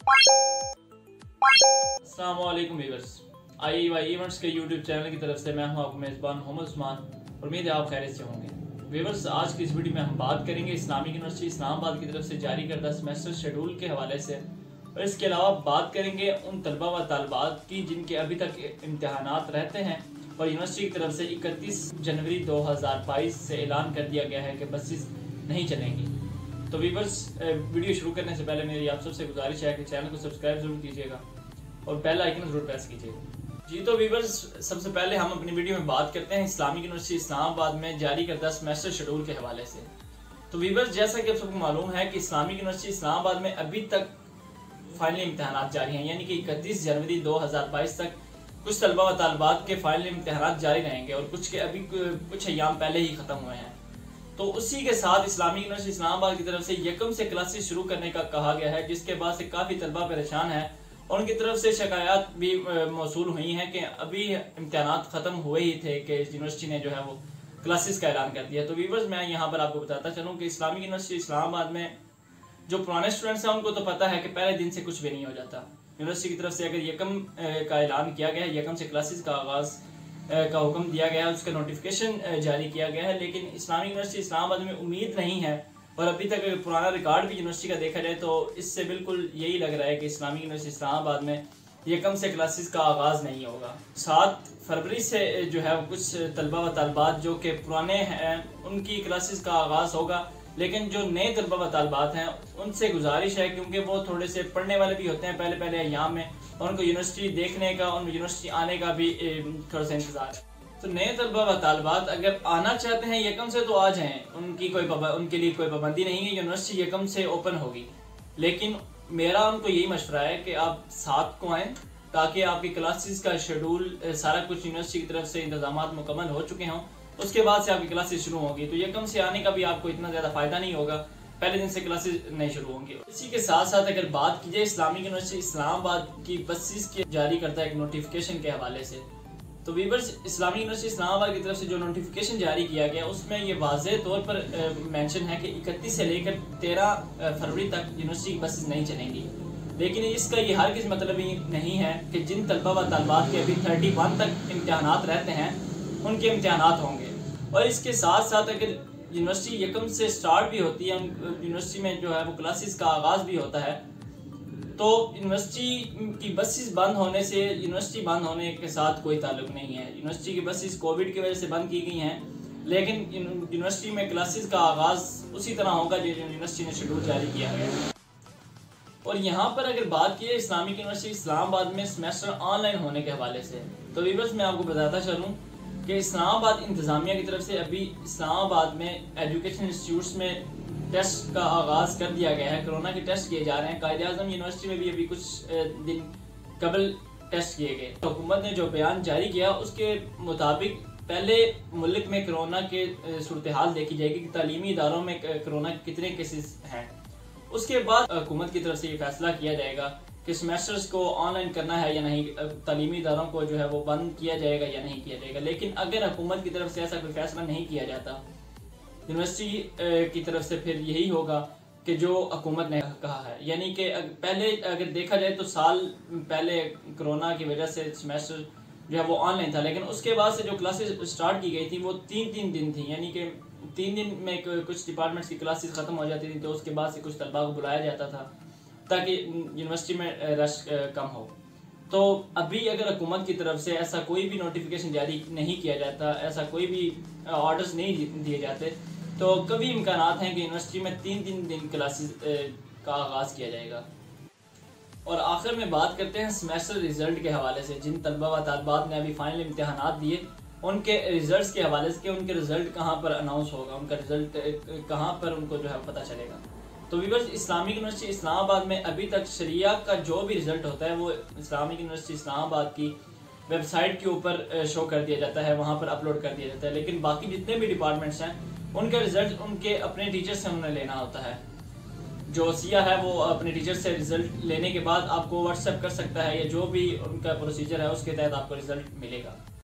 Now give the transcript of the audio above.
अस्सलाम वालेकुम viewers, IEY events के यूट्यूब चैनल की तरफ से मैं हूं आपका मेज़बान मोहम्मद उस्मान। उम्मीद है आप खैरियत से होंगे। व्यूअर्स, आज की इस वीडियो में हम बात करेंगे इस्लामिक यूनिवर्सिटी इस्लामाबाद की तरफ से जारी करदा सेमेस्टर शेड्यूल के हवाले से, और इसके अलावा बात करेंगे उन तलबा व तालिबात की जिनके अभी तक इम्तहानात रहते हैं और यूनिवर्सिटी की तरफ से 31 जनवरी 2022 से ऐलान कर दिया गया है कि बसेस नहीं चलेंगी। तो व्यूअर्स, वीडियो शुरू करने से पहले मेरी आप सबसे गुजारिश है कि चैनल को सब्सक्राइब जरूर कीजिएगा और बेल आइकन जरूर प्रेस कीजिएगा। जी तो व्यूअर्स, सबसे पहले हम अपनी वीडियो में बात करते हैं इस्लामिक यूनिवर्सिटी इस्लामाबाद में जारी करदा सेमेस्टर शेड्यूल के हवाले से। तो व्यूअर्स, जैसा कि आप सबको मालूम है कि इस्लामिक यूनिवर्सिटी इस्लामाबाद में अभी तक फाइनल इम्तहानात जारी हैं, यानी कि 31 जनवरी 2022 तक कुछ तलबा व तालिबात के फाइनल इम्तहानात जारी रहेंगे और कुछ के अभी कुछ अय्याम पहले ही ख़त्म हुए हैं। तो उसी के साथ इस्लामिक यूनिवर्सिटी इस्लामाबाद की तरफ से यकम से क्लासेस शुरू करने का कहा गया है, जिसके बाद से काफ़ी तलबा परेशान है और उनकी तरफ से शिकायत भी मौसूल हुई हैं कि अभी इम्तहानात ख़त्म हुए ही थे कि यूनिवर्सिटी ने जो है वो क्लासेस का ऐलान कर दिया। तो व्यूअर्स, मैं यहाँ पर आपको बताता चलूँ कि इस्लामिक यूनिवर्सिटी इस्लामाबाद में जो पुराने स्टूडेंट्स हैं उनको तो पता है कि पहले दिन से कुछ भी नहीं हो जाता। यूनिवर्सिटी की तरफ से अगर यकम का ऐलान किया गया है, यकम से क्लासेस का आगाज़ का हुक्म दिया गया है, उसका नोटिफिकेशन जारी किया गया है, लेकिन इस्लामिक यूनिवर्सिटी इस्लामाबाद में उम्मीद नहीं है। और अभी तक पुराना रिकॉर्ड भी यूनिवर्सिटी का देखा जाए तो इससे बिल्कुल यही लग रहा है कि इस्लामिक यूनिवर्सिटी इस्लामाबाद में यकम से क्लासेस का आगाज़ नहीं होगा। 7 फरवरी से जो है वो कुछ तलबा व तालिबात जो कि पुराने हैं उनकी क्लासेस का आगाज़ होगा, लेकिन जो नए तलबा व तालिबात हैं उनसे गुजारिश है, क्योंकि वो थोड़े से पढ़ने वाले भी होते हैं पहले अय्याम में, और उनको यूनिवर्सिटी देखने का, उन यूनिवर्सिटी आने का भी थोड़ा सा इंतज़ार है। तो नए तलबा व तालिबात अगर आना चाहते हैं यकम से तो आ जाएं, उनके लिए कोई पाबंदी नहीं है, यूनिवर्सिटी यकम से ओपन होगी। लेकिन मेरा उनको यही मशवरा है कि आप 7 को आएँ ताकि आपकी क्लासेस का शेड्यूल सारा कुछ यूनिवर्सिटी की तरफ से इंतजामात मुकम्मल हो चुके हों, उसके बाद से आपकी क्लासेस शुरू होंगी। तो यकम से आने का भी आपको इतना ज़्यादा फ़ायदा नहीं होगा, पहले दिन से क्लासेस नहीं शुरू होंगी। इसी के साथ साथ अगर बात की जाए इस्लामिक यूनिवर्सिटी इस्लामाबाद की बसेस के जारी करता एक नोटिफिकेशन के हवाले से, तो व्यूअर्स, इस्लामिक यूनिवर्सिटी इस्लामाबाद की तरफ से जो नोटिफिकेशन जारी किया गया उसमें ये वाज़ेह तौर पर मेंशन है कि 31 से लेकर 13 फरवरी तक यूनिवर्सिटी की बसेस नहीं चलेंगी। लेकिन इसका ये हरगिज़ मतलब ही नहीं है कि जिन तलबा व तालिबात के अभी 31 तक इम्तहानात रहते हैं उनके इम्तहानात होंगे। और इसके साथ साथ अगर यूनिवर्सिटी यकम से स्टार्ट भी होती है, यूनिवर्सिटी में जो है वो क्लासेस का आगाज़ भी होता है, तो यूनिवर्सिटी की बसेस बंद होने से यूनिवर्सिटी बंद होने के साथ कोई ताल्लुक नहीं है। यूनिवर्सिटी की बसेस कोविड की वजह से बंद की गई हैं, लेकिन यूनिवर्सिटी में क्लासेस का आगाज़ उसी तरह होगा जो यूनिवर्सिटी ने शेड्यूल जारी किया है। और यहाँ पर अगर बात की इस्लामिक यूनिवर्सिटी इस्लामाबाद में सेमेस्टर ऑनलाइन होने के हवाले से, तो व्यूअर्स मैं आपको बताता चलूँ कि इस्लामाबाद इंतज़ामिया की तरफ से अभी इस्लामाबाद में एजुकेशन इंस्टीट्यूट्स में टेस्ट का आगाज़ कर दिया गया है। कोरोना के टेस्ट किए जा रहे हैं। कायदे-ए-आज़म यूनिवर्सिटी में भी अभी कुछ दिन कबल टेस्ट किए गए। हुकूमत ने जो बयान जारी किया उसके मुताबिक पहले मुल्क में कोरोना के सूरत हाल देखी जाएगी कि तालीमी इदारों में कोरोना के कितने केसेस हैं। उसके बाद हुकूमत की तरफ से ये फैसला किया जाएगा कि सेमेस्टर्स को ऑनलाइन करना है या नहीं, तालीमी इदारों को जो है वो बंद किया जाएगा या नहीं किया जाएगा। लेकिन अगर हुकूमत की तरफ से ऐसा कोई फैसला नहीं किया जाता यूनिवर्सिटी की तरफ से, फिर यही होगा कि जो हुकूमत ने कहा है, यानी कि पहले अगर देखा जाए तो साल पहले कोरोना की वजह से सेमेस्टर जो है वो ऑनलाइन था, लेकिन उसके बाद से जो क्लासेस स्टार्ट की गई थी वो 3-3 दिन थी, यानी कि 3 दिन में कुछ डिपार्टमेंट्स की क्लासेस ख़त्म हो जाती थी, तो उसके बाद से कुछ तलबा को बुलाया जाता था ताकि यूनिवर्सिटी में रश कम हो। तो अभी अगर हुकूमत की तरफ से ऐसा कोई भी नोटिफिकेशन जारी नहीं किया जाता, ऐसा कोई भी ऑर्डर्स नहीं दिए जाते, तो कभी इम्कानात हैं कि यूनिवर्सिटी में 3 दिन क्लासेस का आगाज़ किया जाएगा। और आखिर में बात करते हैं सेमेस्टर रिज़ल्ट के हवाले से। जिन तलबा व तालिबात ने अभी फाइनल इम्तहानात दिए उनके रिज़ल्ट के हवाले से, उनके रिज़ल्ट कहाँ पर अनाउंस होगा, उनका रिज़ल्ट कहाँ पर उनको जो है पता चलेगा। तो व्यूअर्स, इस्लामिक यूनिवर्सिटी इस्लामाबाद में अभी तक शरिया का जो भी रिज़ल्ट होता है वो इस्लामिक यूनिवर्सिटी इस्लामाबाद की वेबसाइट के ऊपर शो कर दिया जाता है, वहाँ पर अपलोड कर दिया जाता है। लेकिन बाकी जितने भी डिपार्टमेंट्स हैं उनका रिज़ल्ट उनके अपने टीचर से उन्हें लेना होता है। जो सिया है वो अपने टीचर से रिज़ल्ट लेने के बाद आपको व्हाट्सएप कर सकता है, या जो भी उनका प्रोसीजर है उसके तहत आपको रिज़ल्ट मिलेगा।